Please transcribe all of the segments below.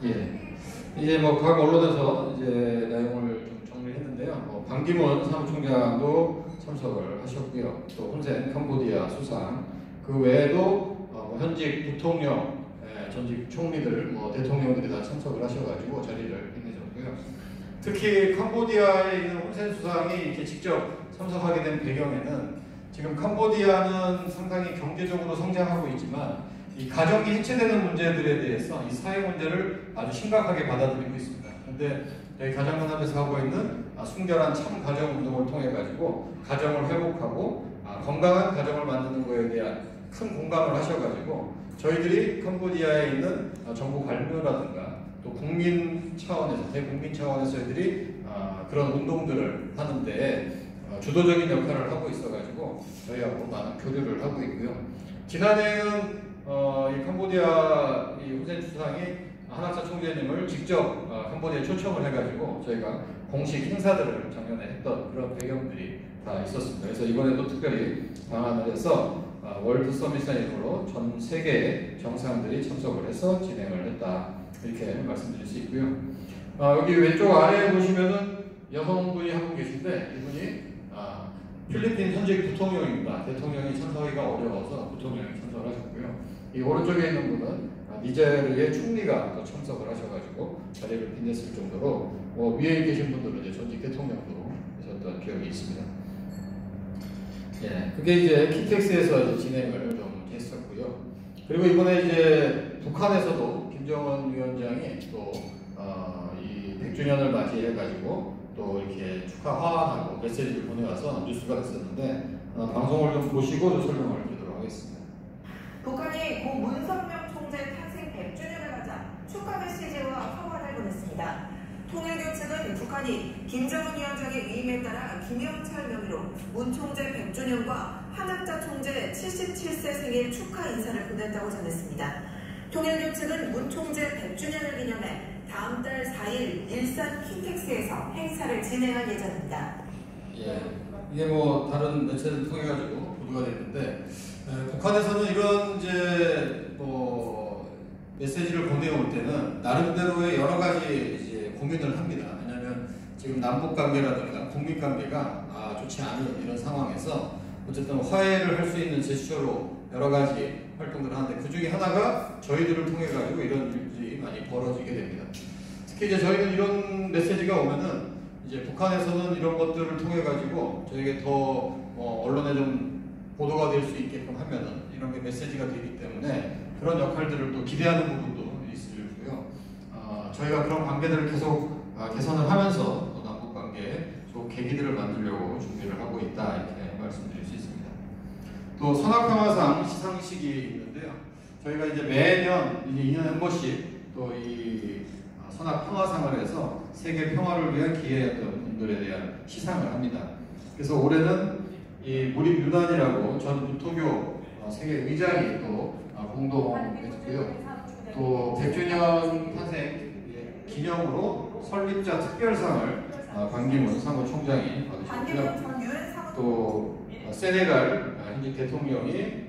예. 이제 뭐 각 언론에서 이제 내용을 좀 정리했는데요. 반기문 사무총장도 참석을 하셨고요. 또 훈센 캄보디아 수상, 그 외에도 현직 부통령, 전직 총리들, 대통령들이 다 참석을 하셔가지고 자리를 빛내줬고요. 특히 캄보디아에 있는 훈센 수상이 이렇게 직접 참석하게 된 배경에는 지금 캄보디아는 상당히 경제적으로 성장하고 있지만 이 가정이 해체되는 문제들에 대해서 이 사회 문제를 아주 심각하게 받아들이고 있습니다. 그런데 저희 가정연합에서 하고 있는 순결한 참 가정 운동을 통해 가지고 가정을 회복하고 건강한 가정을 만드는 것에 대한 큰 공감을 하셔가지고 저희들이 캄보디아에 있는 정부 관료라든가 또 국민 차원에서 대국민 차원에서 저희들이 그런 운동들을 하는데 주도적인 역할을 하고 있어가지고 저희하고 많은 교류를 하고 있고요. 지난해에는 이 캄보디아 이 훈센 수상이 한학사 총재님을 직접 캄보디아에 초청을 해가지고 저희가 공식 행사들을 작년에 했던 그런 배경들이 다 있었습니다. 그래서 이번에도 특별히 방안을 해서 월드 서밋이라는 이름으로 전 세계의 정상들이 참석을 해서 진행을 했다, 이렇게 말씀드릴 수 있고요. 여기 왼쪽 아래에 보시면은 여성분이 한 분 계신데 이분이 필리핀 현직 부통령입니다. 대통령이 참석하기가 어려워서 부통령이 참석을 하셨고요. 이 오른쪽에 있는 분은 니제르의 총리가 또 참석을 하셔가지고 자리를 빛냈을 정도로 위에 계신 분들은 이제 전직 대통령도 하셨던 기억이 있습니다. 예, 그게 이제 키텍스에서 이제 진행을 좀 했었고요. 그리고 이번에 이제 북한에서도 김정은 위원장이 또 이 100주년을 맞이해가지고 또 이렇게 축하 화환하고 메시지를 보내와서 뉴스가 됐었는데 방송을 좀 보시고 좀 설명을 드리도록 하겠습니다. 북한이 고 문성명 총재 탄생 100주년을 맞아 축하 메시지와 화환을 보냈습니다. 통일교 측은 북한이 김정은 위원장의 위임에 따라 김영철 명의로 문 총재 100주년과 한학자 총재 77세 생일 축하 인사를 보냈다고 전했습니다. 통일교 측은 문 총재 100주년을 기념해 다음 달 4일 일산 키텍스에서 행사를 진행할 예정입니다. 예, 이게 다른 매체를 통해 가지고 보도가 됐는데 북한에서는 이런 이제 메시지를 보내올 때는 나름대로의 여러 가지 이제 고민을 합니다. 왜냐하면 지금 남북 관계라든가 국민 관계가 좋지 않은 이런 상황에서 어쨌든 화해를 할 수 있는 제스처로 여러 가지 활동들을 하는데 그 중에 하나가 저희들을 통해 가지고 이런 일들이 많이 벌어지게 됩니다. 특히 이제 저희는 이런 메시지가 오면은 이제 북한에서는 이런 것들을 통해 가지고 저에게 더 언론에 좀 보도가 될 수 있게끔 하면은 이런 게 메시지가 되기 때문에 그런 역할들을 또 기대하는 부분도 있고요. 저희가 그런 관계들을 계속 개선을 하면서 또 남북 관계에 좋은 계기들을 만들려고 준비를 하고 있다, 이렇게 말씀드릴 수 있습니다. 또 선악평화상 시상식이 있는데요. 저희가 이제 매년 이제 2년에 한 번씩 또 이 선악평화상을 해서 세계 평화를 위한 기여했던 분들에 대한 시상을 합니다. 그래서 올해는 이 무립 유난이라고 전 무토교 세계 의장이 또 공동했고요. 또 100주년 탄생 기념으로 설립자 특별상을 반기문 사무총장이 받으셨고요. 또 세네갈 현직 대통령이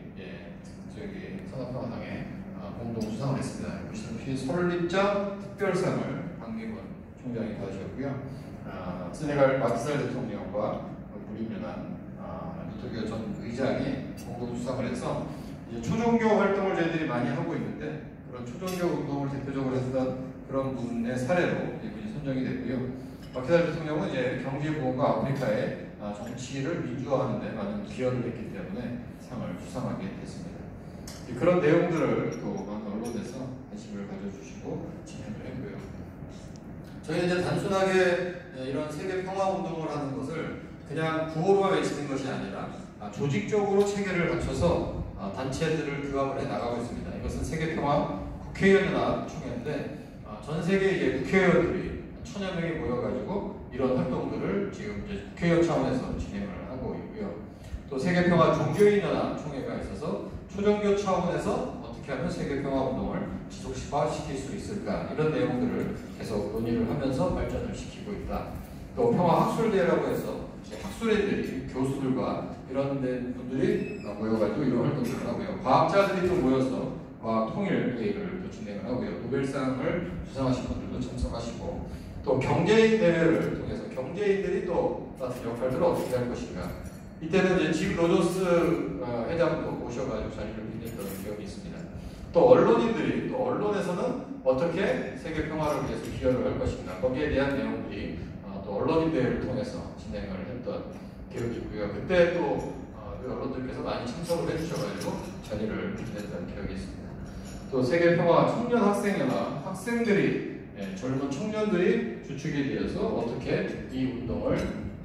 선악평화상에 공동 수상을 했습니다. 보시다시피 설립자 특별상을 반기문 총장이 받으셨고요. 세네갈 마키살 대통령과 무립 유난 무토교 전 의장이 공동 수상을 해서 이제 초종교 활동을 저희들이 많이 하고 있는데 그런 초종교 운동을 대표적으로 했던 그런 분의 사례로 이분이 선정이 됐고요. 마키살 대통령은 이제 경제보험과 아프리카의 정치를 민주화하는 데 많은 기여를 했기 때문에 상을 수상하게 됐습니다. 그런 내용들을 또 많은 언론에서 관심을 가져주시고 진행을 했고요. 저희는 이제 단순하게 이런 세계 평화 운동을 하는 것을 그냥 구호로만 외치는 것이 아니라 조직적으로 체계를 갖춰서 단체들을 규합을 해 나가고 있습니다. 이것은 세계평화 국회의원연합 총회인데 전 세계 이제 국회의원들이 1000여 명이 모여가지고 이런 활동들을 지금 이제 국회의원 차원에서 진행을 하고 있고요. 또 세계평화 종교인연합 총회가 있어서 초종교 차원에서 어떻게 하면 세계평화 운동을 지속화시킬 수 있을까, 이런 내용들을 계속 논의를 하면서 발전을 시키고 있다. 또 평화학술대회라고 해서 학술인들이 교수들과 이런 분들이 모여가지고 이런 활동들을 하고요. 과학자들이 또 모여서 과학 통일 회의를 또 진행을 하고요. 노벨상을 수상하신 분들도 참석하시고 또 경제인 대회를 통해서 경제인들이 또 같은 역할들을 어떻게 할 것인가. 이때는 이제 짐 로저스 회장도 모셔가지고 자리를 빛냈던 기억이 있습니다. 또 언론인들이 또 언론에서는 어떻게 세계 평화를 위해서 기여를 할 것인가. 거기에 대한 내용들이 또 언론인 대회를 통해서 진행을 했던 기억이 있고요. 그때 또 그 언론들께서 많이 참석을 해주셔가지고 자리를 빛냈던 기억이 있습니다. 또 세계 평화 청년 학생연합 학생들이 젊은 청년들이 주축이 되어서 어떻게 이 운동을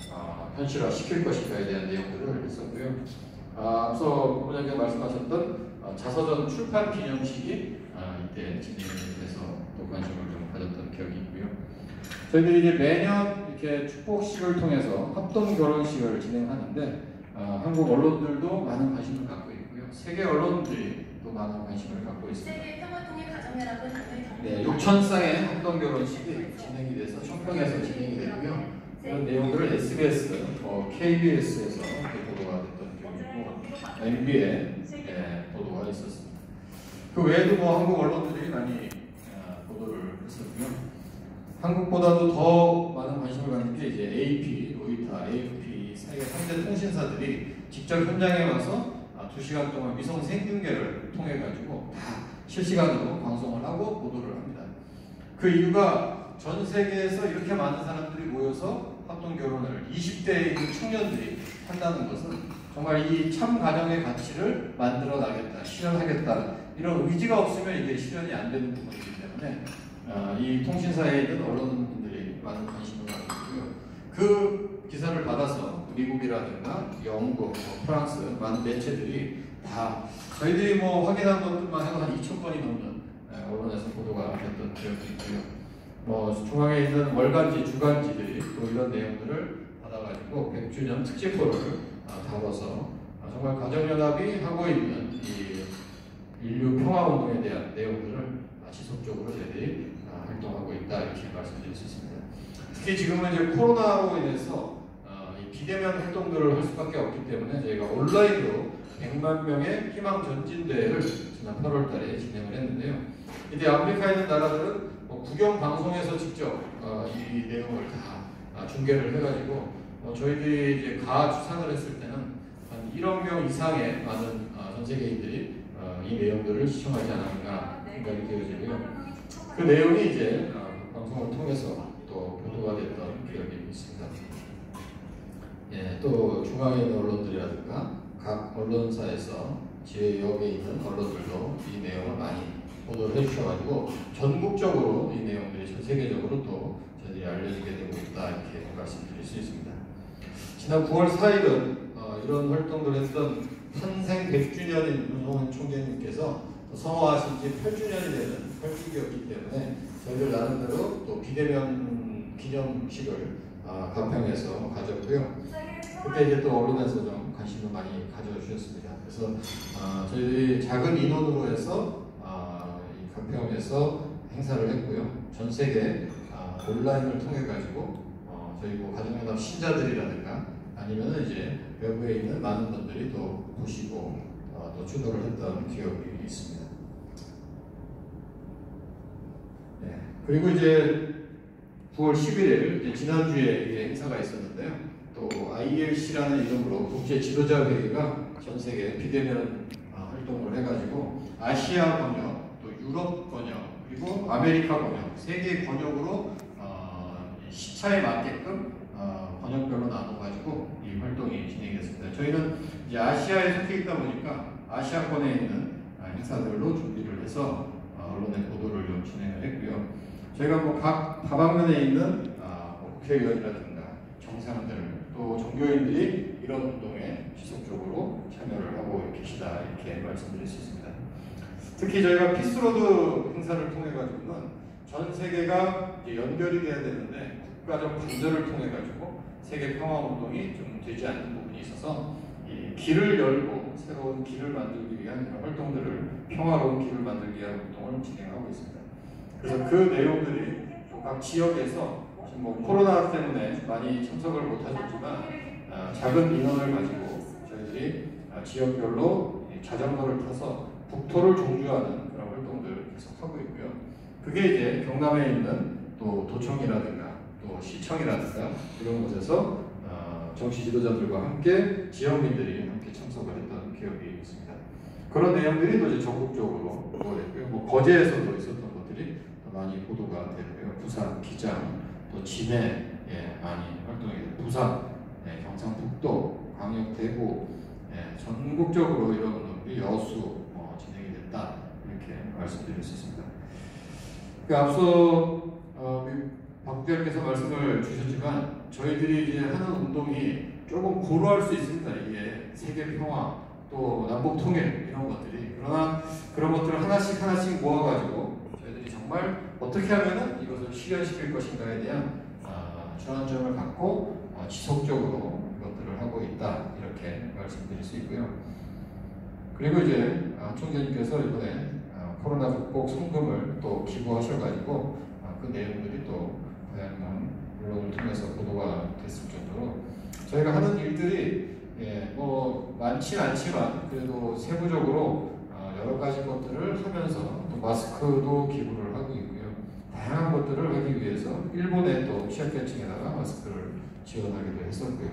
현실화시킬 것인가에 대한 내용들을 했었고요. 앞서 부장님께서 말씀하셨던 자서전 출판 기념식이 이때 진행이 돼서 또 관심을 좀 가졌던 기억이 있고요. 저희들이 이제 매년 이렇게 축복식을 통해서 합동 결혼식을 진행하는데 한국 언론들도 많은 관심을 갖고 있고요. 세계 언론들이 또 많은 관심을 갖고 있습니다. 세계 평화통일 가정연합은 네, 6,000쌍의 합동 결혼식이 진행이 돼서 청평에서 진행이 되고요. 그런 내용들을 SBS, KBS에서 보도가 됐던 기억이 있고 MB에 보도가 있었습니다. 그 외에도 뭐 한국 언론들이 많이 보도를 했었고요. 한국보다도 더 많은 관심을 갖는 게 이제 AP, 로이터, AFP 세계 3대 통신사들이 직접 현장에 와서 2시간 동안 위성 생중계를 통해 가지고 다 실시간으로 방송을 하고 보도를 합니다. 그 이유가 전 세계에서 이렇게 많은 사람들이 모여서 합동 결혼을 20대의 청년들이 한다는 것은 정말 이 참 가정의 가치를 만들어 나겠다, 실현하겠다 이런 의지가 없으면 이게 실현이 안 되는 부분이기 때문에 이 통신사에 있는 언론인들이 많은 관심을 갖고 있고요. 그 기사를 받아서 미국이라든가 영국, 프랑스 많은 매체들이 다 저희들이 뭐 확인한 것들만 해도 한 2,000건이 넘는 언론에서 보도가 됐던 기억이 있고요. 뭐 중앙에 있는 월간지, 주간지들이 또 이런 내용들을 받아가지고 100주년 특집호를 다뤄서 정말 가정연합이 하고 있는 이 인류 평화운동에 대한 내용들을 지속적으로 저희들이 활동하고 있다 이렇게 말씀드릴 수 있습니다. 특히 지금은 이제 코로나로 인해서 이 비대면 활동들을 할 수밖에 없기 때문에 저희가 온라인으로 100만 명의 희망 전진대회를 지난 8월달에 진행을 했는데요. 이제 아프리카에 있는 나라들은 뭐 국영 방송에서 직접 이 내용을 다 중계를 해가지고 저희들이 이제 추산을 했을 때는 한 1억 명 이상의 많은 전 세계인들이 이 내용들을 시청하지 않았는가 생각이 되어지고요. 그 내용이 이제 방송을 통해서 또 보도가 됐던 기억이 있습니다. 예, 또 중앙에 있는 언론들이라든가 각 언론사에서 지역에 있는 언론들도 이 내용을 많이 보도를 해주셔가지고 전국적으로 이 내용들이 전 세계적으로 또 저희들이 알려지게 되고 있다 이렇게 말씀드릴 수 있습니다. 지난 9월 4일은 이런 활동들을 했던 탄생 100주년인 문홍은 총재님께서 성화하신 지 8주년이 되는 활주기였기 때문에 저희들 나름대로 또 비대면 기념식을 가평에서 가졌고요. 그때 이제 또 언론에서 좀 관심을 많이 가져주셨습니다. 그래서 저희들이 작은 인원으로 해서 이 가평에서 행사를 했고요. 전 세계 온라인을 통해 가지고 저희 뭐 가정연합 신자들이라든가 아니면 이제 외부에 있는 많은 분들이 또 보시고 또 주도를 했던 기억이 있습니다. 네. 그리고 이제 9월 11일 이제 지난주에 이게 행사가 있었는데요. 또 ILC라는 이름으로 국제 지도자 회의가 전 세계 비대면 활동을 해가지고 아시아 번역, 또 유럽 번역, 그리고 아메리카 번역, 세계 번역으로 시차에 맞게끔 번역별로 나눠가지고 이 활동이 진행됐습니다. 저희는 이제 아시아에 속해 있다 보니까 아시아권에 있는 행사들로 준비를 해서 언론의 보도를 좀 진행을 했고요. 저희가 뭐 각 다방면에 있는 국회의원이라든가 정상들 또 종교인들이 이런 운동에 지속적으로 참여를 하고 계시다 이렇게 말씀드릴 수 있습니다. 특히 저희가 피스로드 행사를 통해 가지고는 전 세계가 이제 연결이 돼야 되는데 국가적 반절을 통해 가지고 세계 평화 운동이 좀 되지 않는 부분이 있어서 이 길을 열고 새로운 길을 만들기 위한 이런 활동들을 평화로운 길을 만들기 위한 활동을 진행하고 있습니다. 그래서 그 내용들이 각 지역에서 지금 뭐 코로나 때문에 많이 참석을 못하셨지만 작은 인원을 가지고 저희들이 지역별로 자전거를 타서 국토를 종주하는 그런 활동들을 계속 하고 있고요. 그게 이제 경남에 있는 또 도청이라든가 또 시청이라든가 이런 곳에서 정치 지도자들과 함께 지역민들이 함께 참석을 했던 기억이 있습니다. 그런 내용들이 또 이제 전국적으로 보도됐고요. 뭐 거제에서도 있었던 것들이 많이 보도가 되고요. 부산, 기장, 또 진해에 많이 활동이 되고 부산, 경상북도, 광역, 대구 전국적으로 이런 운동들이 여수 진행이 됐다 이렇게 말씀드릴 수 있습니다. 그 앞서 박 부장님께서 말씀을 주셨지만 저희들이 이제 하는 운동이 조금 고루할 수 있습니다. 이게 세계 평화 또 남북 통일 이런 것들이 그러나 그런 것들을 하나씩 모아가지고 저희들이 정말 어떻게 하면은 이것을 실현시킬 것인가에 대한 주안점을 갖고 지속적으로 이것들을 하고 있다 이렇게 말씀드릴 수 있고요. 그리고 이제 총재님께서 이번에 코로나 극복 성금을 또 기부하셔가지고 그 내용들이 또 다양한 언론을 통해서 보도가 됐을 정도로 저희가 하는 일들이 뭐 많진 않지만 그래도 세부적으로 여러 가지 것들을 하면서 또 마스크도 기부를 하고 있고요. 다양한 것들을 하기 위해서 일본의 또 취약계층에다가 마스크를 지원하기도 했었고요.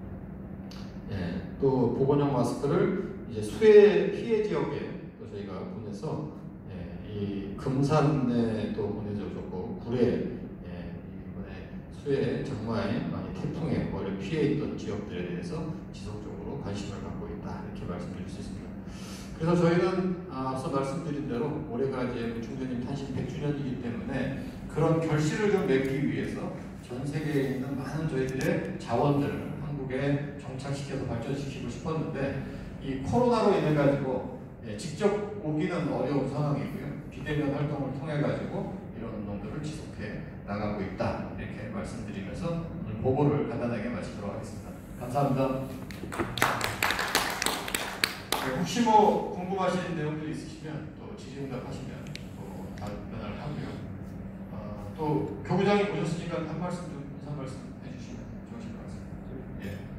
또 보건용 마스크를 이제 수해 피해 지역에 또 저희가 보내서 이 금산에 또 보내줬고 구례 이번에 수해 장마에 많이 태풍에 원래 피해 있던 지역들에 대해서 지속적으로 관심을 갖고 있다 이렇게 말씀드릴 수 있습니다. 그래서 저희는 앞서 말씀드린 대로 올해가 이제 총재님 탄신 100주년이기 때문에 그런 결실을 좀 맺기 위해서 전 세계에 있는 많은 저희들의 자원들을 한국에 정착시켜서 발전시키고 싶었는데 이 코로나로 인해 가지고 직접 오기는 어려운 상황이고요. 비대면 활동을 통해 가지고 이런 운동들을 지속해 나가고 있다 이렇게 말씀드리면서 오늘 보고를 간단하게 마치도록 하겠습니다. 감사합니다. 혹시 뭐 궁금하신 내용들이 있으시면 또 질의응답 하시면 또 답변을 하고요. 또 교부장이 오셨으니까 한 말씀 좀 인사 말씀 해주시면 좋으실 것 같습니다. 예.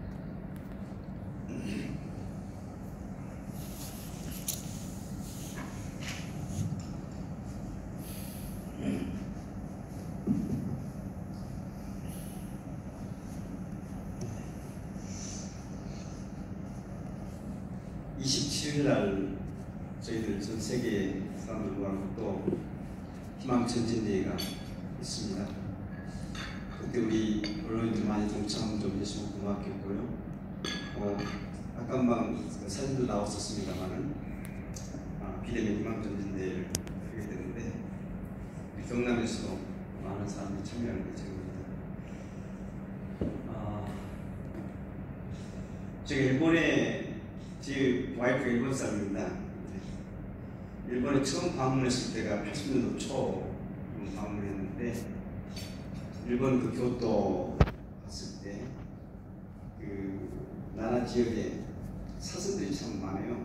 날 저희들 전 세계 사람들과 또 희망 전진대회가 있습니다. 그때 우리 언론인들 많이 동참 좀 해주시면 고맙겠고요. 아까 사진도 나왔었습니다만은 비대면 희망 전진대회를 하게 되는데 우리 경남에서도 많은 사람들이 참여하는 게 제목입니다. 제가 일본에 제 와이프 일본 사람입니다. 일본에 처음 방문했을 때가 80년도 초 방문했는데 일본 그 교토 갔을 때 그 나나 지역에 사슴들이 참 많아요.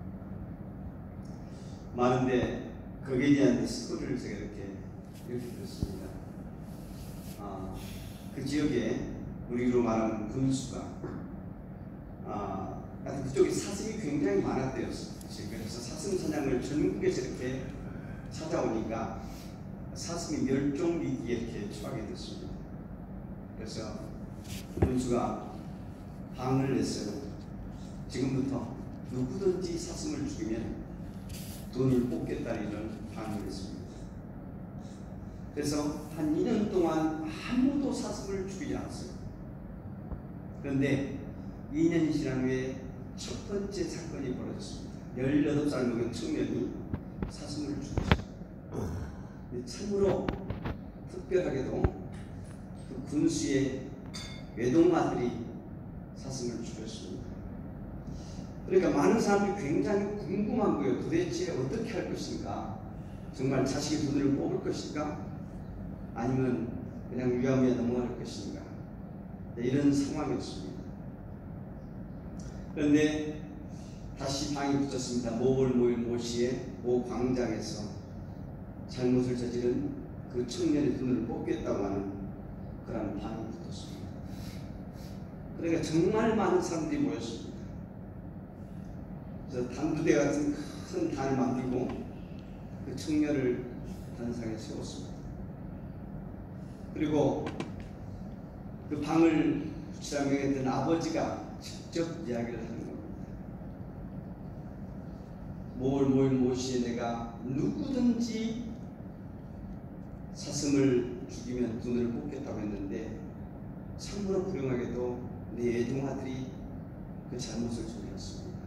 많은데 거기에 대한 스토리를 제가 이렇게 들었습니다. 그 지역에 우리로 말하는 군수가 그쪽에 사슴이 굉장히 많았대요. 그래서 사슴 사냥을 전국에서 이렇게 찾아오니까 사슴이 멸종 위기에 이렇게 처하게 됐습니다. 그래서 군수가 방을 냈어요. 지금부터 누구든지 사슴을 죽이면 돈을 뽑겠다는 이런 방을 냈습니다. 그래서 한 2년 동안 아무도 사슴을 죽이지 않았어요. 그런데 2년이 지난 후에 첫 번째 사건이 벌어졌습니다. 18살 먹은 청년이 사슴을 죽였습니다. 참으로 특별하게도 그 군수의 외동아들이 사슴을 죽였습니다. 그러니까 많은 사람들이 굉장히 궁금한 거예요. 도대체 어떻게 할 것인가? 정말 자식의 돈을 뽑을 것인가? 아니면 그냥 유야무야 넘어갈 것인가? 이런 상황이었습니다. 그런데 다시 방이 붙었습니다. 모월 모일 모시에 모 광장에서 잘못을 저지른 그 청년의 돈을 뽑겠다고 하는 그런 방이 붙었습니다. 그러니까 정말 많은 사람들이 모였습니다. 그래서 단두대 같은 큰 단을 만들고 그 청년을 단상에 세웠습니다. 그리고 그 방을 붙이라 명했던 아버지가 직접 이야기를 하는 겁니다. 모시에 내가 누구든지 사슴을 죽이면 눈을 뽑겠다고 했는데 참으로 불행하게도 내 애동아들이 그 잘못을 저질렀습니다.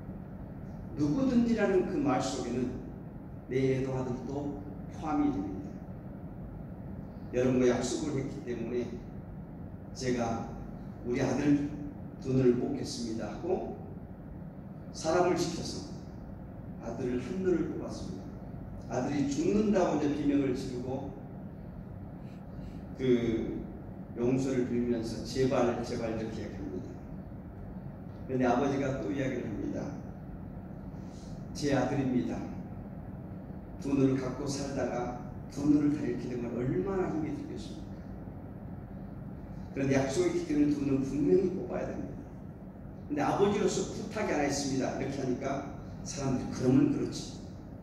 누구든지라는 그 말 속에는 내 애동아들도 포함이 됩니다. 여러분과 약속을 했기 때문에 제가 우리 아들 눈을 뽑겠습니다 하고 사람을 시켜서 아들을 한 눈을 뽑았습니다. 아들이 죽는다고 이제 비명을 지르고 그 용서를 빌면서 제발 이렇게 이야기합니다. 그런데 아버지가 또 이야기를 합니다. 제 아들입니다. 두 눈을 갖고 살다가 두 눈을 다 잃게 되면 얼마나 힘이 들겠습니까? 그런데 약속이 기대는 두 눈을 분명히 뽑아야 됩니다. 근데 아버지로서 부탁이 하나 있습니다. 이렇게 하니까 사람들이 그러면 그렇지.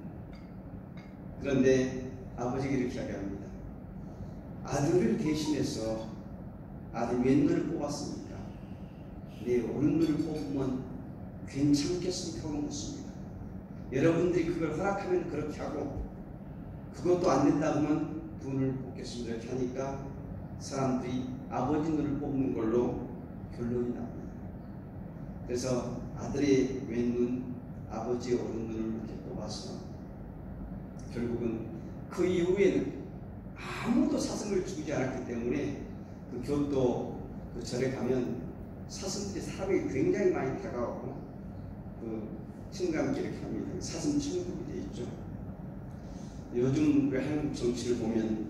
그런데 아버지가 이렇게 이야기합니다. 아들을 대신해서 아들 왼눈을 뽑았으니까 내 오른눈을 뽑으면 괜찮겠습니까? 하고 묻습니다. 여러분들이 그걸 허락하면 그렇게 하고 그것도 안 된다 하면 두 눈을 뽑겠습니다. 이렇게 하니까 사람들이 아버지 눈을 뽑는 걸로 결론이 납니다. 그래서 아들의 왼눈, 아버지의 오른눈을 이렇게 뽑아서 결국은 그 이후에는 아무도 사슴을 죽이지 않았기 때문에 그 교토 그 절에 가면 사슴들이 사람이 굉장히 많이 다가오고 그 친감기 이렇게 합니다. 사슴 천국이 되어 있죠. 요즘 그 한국 정치를 보면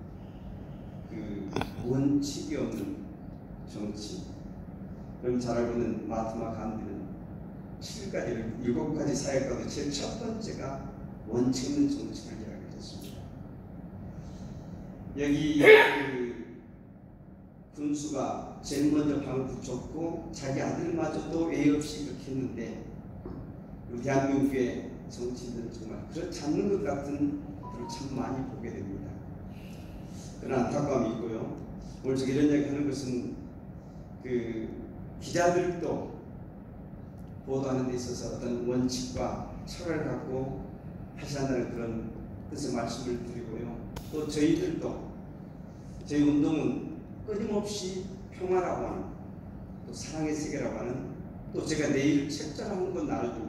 그 원칙이 없는 정치. 그럼 잘 알고 있는 마하트마 간디는 7가지 사회 가운데 제일 첫 번째가 원칙 있는 정치를 이야기했습니다. 여기 그 군수가 제일 먼저 방을 붙였고 자기 아들마저도 예의 없이 그렇게 했는데 우리 대한민국의 정치인들은 정말 그렇지 않는 것 같은 것들을 참 많이 보게 됩니다. 그런 안타까움이 있고요. 오늘 제가 이런 이야기 하는 것은 그 기자들도 보도하는 데 있어서 어떤 원칙과 철학을 갖고 하셔야한다는 그런 뜻의 말씀을 드리고요. 또 저희들도 저희 운동은 끊임없이 평화라고 하는 또 사랑의 세계라고 하는 또 제가 내일 책자를 한 권 나눠줍니다.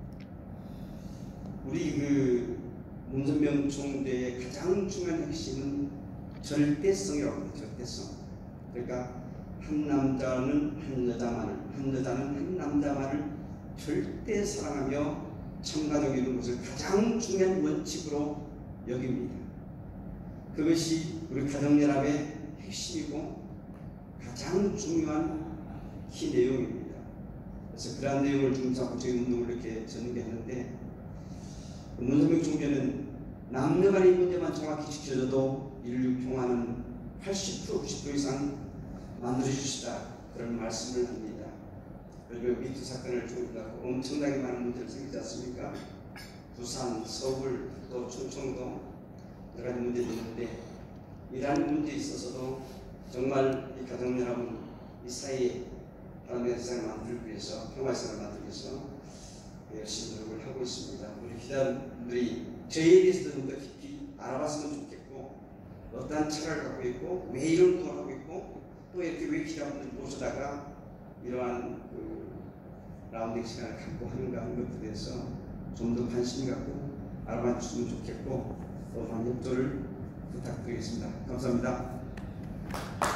우리 그 문선명 총재의 가장 중요한 핵심은 절대성이라고 합니다. 절대성. 그러니까 한 남자는 한 여자만을, 한 여자는 한 남자만을 절대 사랑하며 참가적으로 이루는 것을 가장 중요한 원칙으로 여깁니다. 그것이 우리 가정연합의 핵심이고 가장 중요한 키 내용입니다. 그래서 그러한 내용을 중심으로 저희 운동을 이렇게 전개하는데 문선명 총재는 남녀 간의 문제만 정확히 지켜줘도 인류 평화는 80% 90% 이상 만들어주시다 그런 말씀을 합니다. 그리고 미투 사건을 중심으로 엄청나게 많은 문제를 생기지 않습니까? 부산, 서울, 또 충청도 여러 가지 문제도 있는데 이러한 문제에 있어서도 정말 이 가정연합은 이 사회에 하나님의 세상을 만들기 위해서 평화의 세상을 만들기 위해서 열심히 노력을 하고 있습니다. 우리 기자분들이 저희에 대해서 좀 더 깊이 알아봤으면 좋겠고 어떠한 철학을 갖고 있고 왜 이런 운동을 하고 있고 또 이렇게 왜 기자분들 모셔다가 이러한 그 라운딩 시간을 갖고 하는가 하는 것에 대해서 좀 더 관심이 갖고 알아봐 주시면 좋겠고 또 많은 협조를 부탁드리겠습니다. 감사합니다.